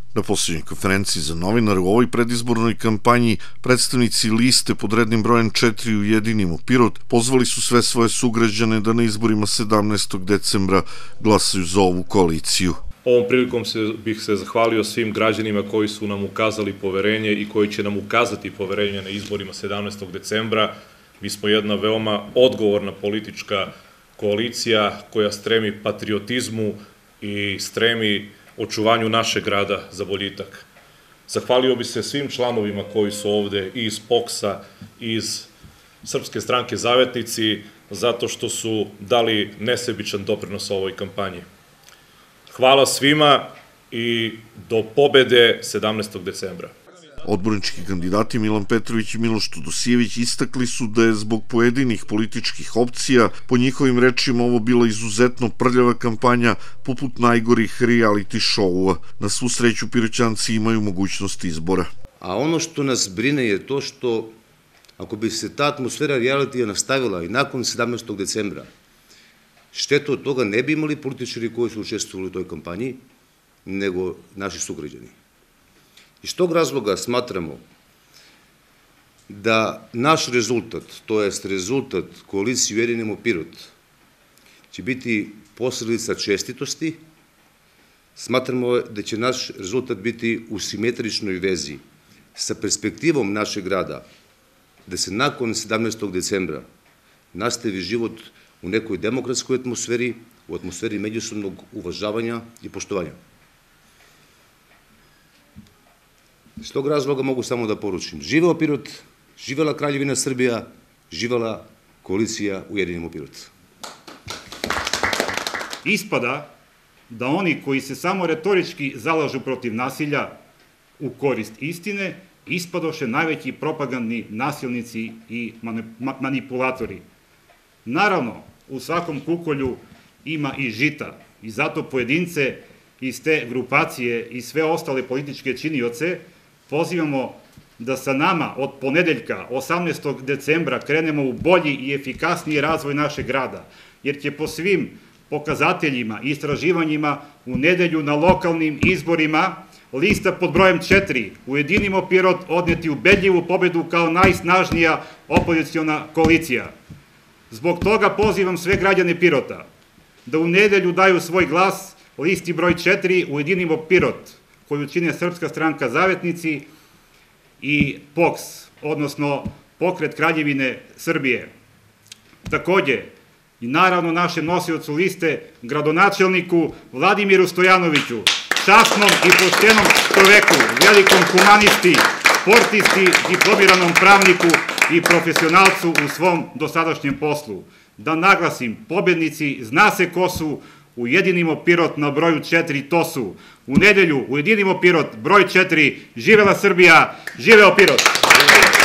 Na posljednjoj konferenciji za novinare u ovoj predizbornoj kampanji predstavnici liste pod rednim brojem 4 Ujedinimo Pirot pozvali su sve svoje sugrađane da na izborima 17. decembra glasaju za ovu koaliciju. Ovom prilikom bih se zahvalio svim građanima koji su nam ukazali poverenje i koji će nam ukazati poverenje na izborima 17. decembra. Mi smo jedna veoma odgovorna politička koalicija koja stremi patriotizmu i stremi očuvanju našeg grada za boljitak. Zahvalio bi se svim članovima koji su ovde i iz POKS-a i iz Srpske stranke Zavetnici zato što su dali nesebičan doprinos ovoj kampanji. Hvala svima i do pobede 17. decembra. Odbornički kandidati Milan Petrović i Miloš Todosijević istakli su da je zbog pojedinih političkih opcija, po njihovim rečima, ovo bila izuzetno prljava kampanja poput najgorih reality show-ova. Na svu sreću Piroćanci imaju mogućnost izbora. A ono što nas brine je to što ako bi se ta atmosfera realitija nastavila i nakon 17. decembra, štetu od toga ne bi imali političari koji su učestvovali u toj kampanji, nego naši sugrađani. Iz tog razloga smatramo da naš rezultat, to jest rezultat koalicije Ujedinimo Pirot, će biti posledica čestitosti. Smatramo da će naš rezultat biti u simetričnoj vezi sa perspektivom našeg grada, da se nakon 17. decembra nastavi život u nekoj demokratskoj atmosferi, u atmosferi međusobnog uvažavanja i poštovanja. Iz tog razloga mogu samo da poručim: živeo Pirot, živela Kraljevina Srbija, živela koalicija Ujedinimo Pirot. Ispada da oni koji se samo retorički zalažu protiv nasilja u korist istine, ispadoše najveći propagandni nasilnici i manipulatori. Naravno, u svakom kukolju ima i žita i zato pojedince iz te grupacije i sve ostale političke činioce pozivamo da sa nama od ponedeljka 18. decembra krenemo u bolji i efikasniji razvoj našeg grada, jer će po svim pokazateljima i istraživanjima u nedelju na lokalnim izborima lista pod brojem 4 Ujedinimo Pirot odneti ubedljivu pobedu kao najsnažnija opoziciona koalicija. Zbog toga pozivam sve građane Pirota da u nedelju daju svoj glas listi broj 4 Ujedinimo Pirot, koju čine Srpska stranka Zavetnici i POKS, odnosno Pokret Kraljevine Srbije. Takođe, i naravno našem nosiocu liste, gradonačelniku Vladimiru Stojanoviću, časnom i poštenom čoveku, velikom humanisti, sportisti, diplomiranom pravniku i profesionalcu u svom dosadašnjem poslu. Da naglasim, pobednici zna se ko su. Ujedinimo Pirot na broju 4, to su u nedelju Ujedinimo Pirot, broj 4, živela Srbija, živeo Pirot!